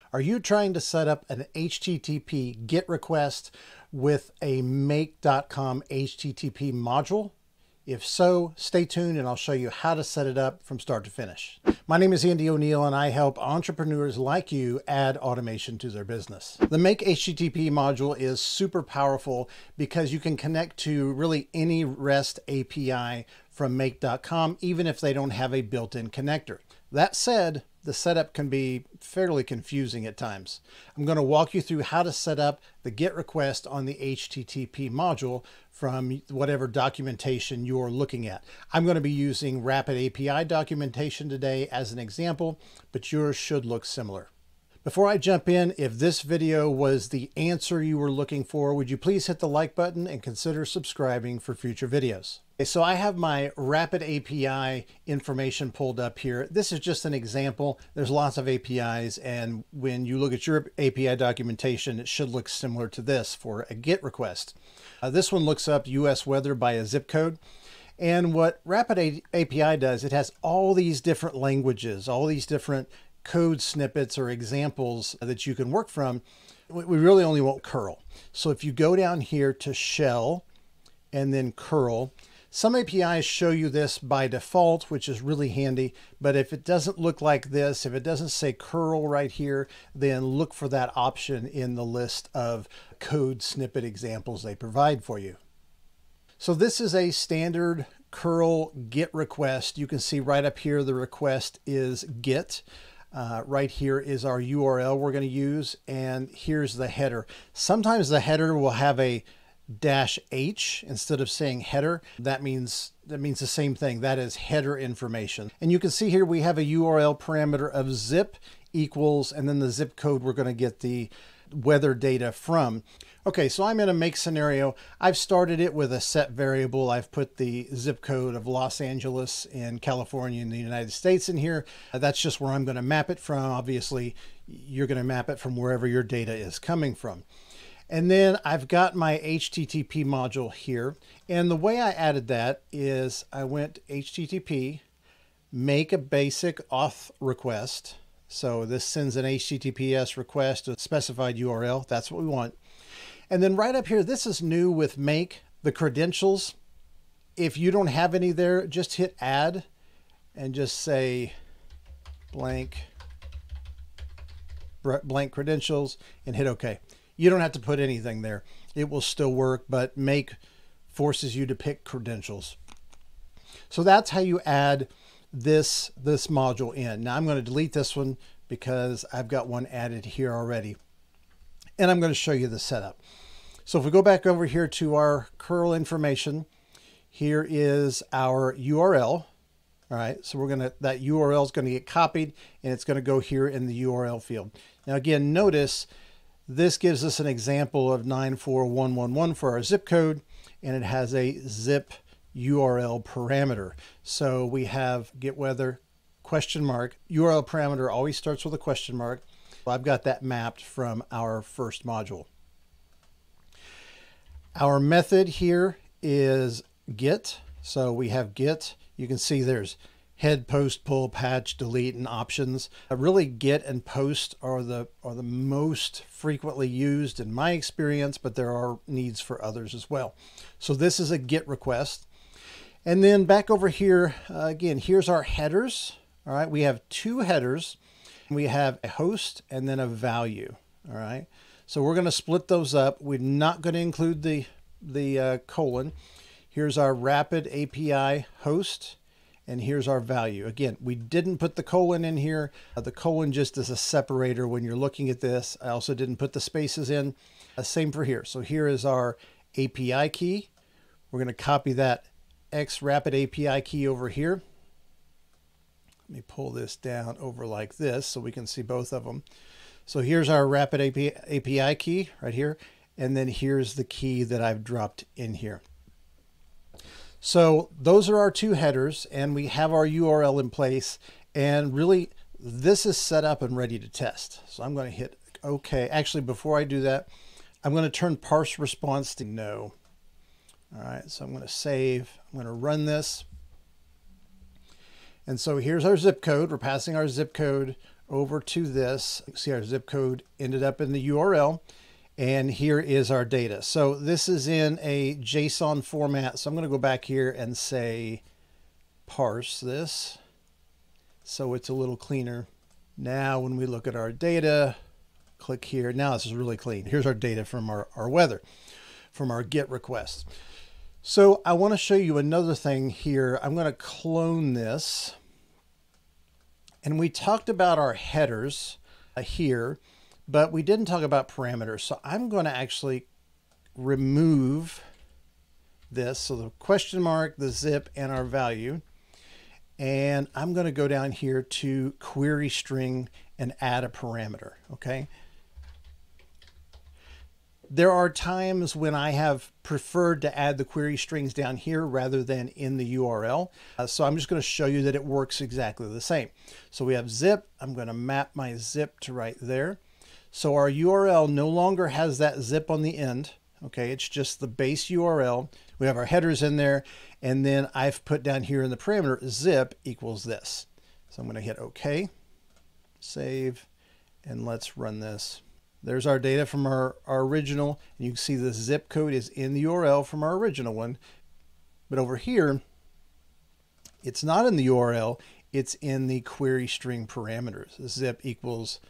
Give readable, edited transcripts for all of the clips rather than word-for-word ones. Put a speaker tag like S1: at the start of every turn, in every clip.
S1: Are you trying to set up an HTTP GET request with a make.com HTTP module? If so, stay tuned and I'll show you how to set it up from start to finish. My name is Andy O'Neill and I help entrepreneurs like you add automation to their business. The Make HTTP module is super powerful because you can connect to really any REST API from make.com, even if they don't have a built-in connector. That said, the setup can be fairly confusing at times. I'm going to walk you through how to set up the GET request on the HTTP module from whatever documentation you're looking at. I'm going to be using Rapid API documentation today as an example, but yours should look similar. Before I jump in, if this video was the answer you were looking for, would you please hit the like button and consider subscribing for future videos. Okay, so I have my Rapid API information pulled up here. This is just an example. There's lots of APIs, and when you look at your API documentation, it should look similar to this for a GET request. This one looks up US weather by a zip code. And what Rapid API does, it has all these different languages, all these different code snippets or examples that you can work from. We really only want cURL. So if you go down here to shell and then cURL, some APIs show you this by default, which is really handy. But if it doesn't look like this, if it doesn't say cURL right here, then look for that option in the list of code snippet examples they provide for you. So this is a standard cURL GET request. You can see right up here, the request is GET. Right here is our URL we're going to use, and here's the header. Sometimes the header will have a -h instead of saying header. That means the same thing. That is header information. And you can see here we have a URL parameter of zip equals, and then the zip code we're going to get the weather data from. Okay, so I'm in a make scenario. I've started it with a set variable. I've put the zip code of Los Angeles in California in the United States in here. That's just where I'm going to map it from. Obviously, you're going to map it from wherever your data is coming from. And then I've got my HTTP module here. And the way I added that is I went HTTP, make a basic auth request. So this sends an HTTPS request to a specified URL. That's what we want. And then right up here, this is new with make, the credentials. If you don't have any there, just hit add and just say blank credentials and hit OK. You don't have to put anything there. It will still work, but make forces you to pick credentials. So that's how you add this module in. Now I'm going to delete this one because I've got one added here already. And I'm going to show you the setup. So if we go back over here to our cURL information, here is our URL. All right, so that URL is going to get copied and it's going to go here in the URL field. Now again, notice this gives us an example of 94111 for our zip code, and it has a zip URL parameter. So we have get weather question mark. URL parameter always starts with a question mark. I've got that mapped from our first module. Our method here is get. So we have get. You can see there's head, post, pull, patch, delete, and options. Really, get and post are the most frequently used in my experience, but there are needs for others as well. So this is a get request. And then back over here, again, here's our headers. All right, we have two headers. We have a host and then a value. All right, so we're going to split those up. We're not going to include the colon. Here's our Rapid API host, and here's our value. Again, we didn't put the colon in here. The colon just is a separator when you're looking at this. I also didn't put the spaces in. Same for here. So here is our API key. We're going to copy that X Rapid API key over here. Let me pull this down over like this so we can see both of them. So here's our Rapid API key right here. And then here's the key that I've dropped in here. So those are our two headers, and we have our URL in place. And really, this is set up and ready to test. So I'm going to hit OK. Actually, before I do that, I'm going to turn parse response to no. All right, so I'm going to save. I'm going to run this. And so here's our zip code. We're passing our zip code over to this. See, our zip code ended up in the URL, and here is our data. So this is in a JSON format. So I'm going to go back here and say parse this so it's a little cleaner. Now when we look at our data, click here. Now this is really clean. Here's our data from our weather, from our GET request. So I want to show you another thing here. I'm going to clone this. And we talked about our headers here, but we didn't talk about parameters. So I'm going to actually remove this. So the question mark, the zip, and our value. And I'm going to go down here to query string and add a parameter. Okay. There are times when I have preferred to add the query strings down here rather than in the URL. So I'm just going to show you that it works exactly the same. So we have zip. I'm going to map my zip to right there. So our URL no longer has that zip on the end. Okay, it's just the base URL. We have our headers in there, and then I've put down here in the parameter zip equals this. So I'm going to hit OK, save, and let's run this. There's our data from our original, and you can see the zip code is in the URL from our original one. But over here, it's not in the URL, it's in the query string parameters. The zip equals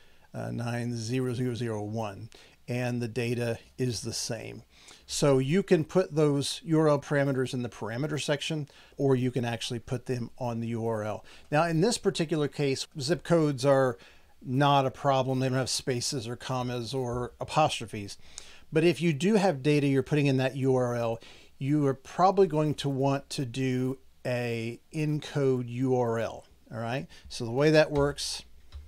S1: 90001, and the data is the same. So you can put those URL parameters in the parameter section, or you can actually put them on the URL. Now, in this particular case, zip codes are not a problem. They don't have spaces or commas or apostrophes. But if you do have data you're putting in that URL, you are probably going to want to do a encode URL. All right. So the way that works,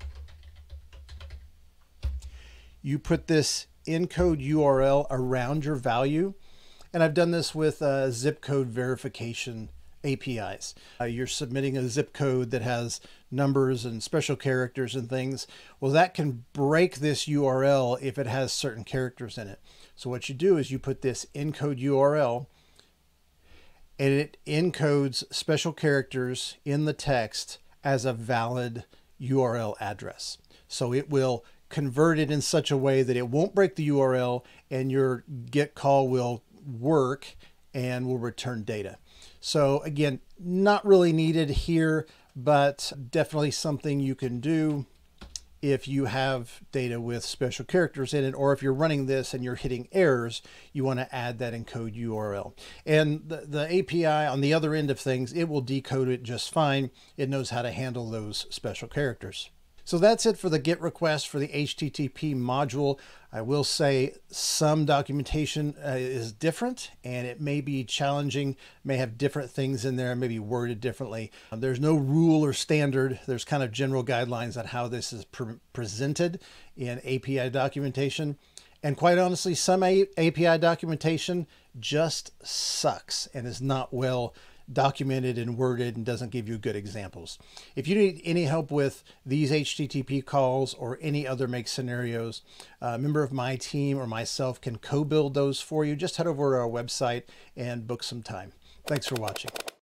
S1: you put this encode URL around your value. And I've done this with zip code verification APIs. You're submitting a zip code that has numbers and special characters and things. Well, that can break this URL if it has certain characters in it. So what you do is you put this encode URL, and it encodes special characters in the text as a valid URL address. So it will convert it in such a way that it won't break the URL, and your GET call will work and will return data. So again, not really needed here, but definitely something you can do if you have data with special characters in it, or if you're running this and you're hitting errors, you want to add that encode URL. And the API on the other end of things, it will decode it just fine. It knows how to handle those special characters. So that's it for the GET request for the HTTP module. I will say some documentation is different, and it may be challenging, may have different things in there, maybe worded differently. There's no rule or standard. There's kind of general guidelines on how this is presented in API documentation. And quite honestly, some API documentation just sucks and is not well documented and worded and doesn't give you good examples. If you need any help with these HTTP calls or any other make scenarios, a member of my team or myself can co-build those for you. Just head over to our website and book some time. Thanks for watching.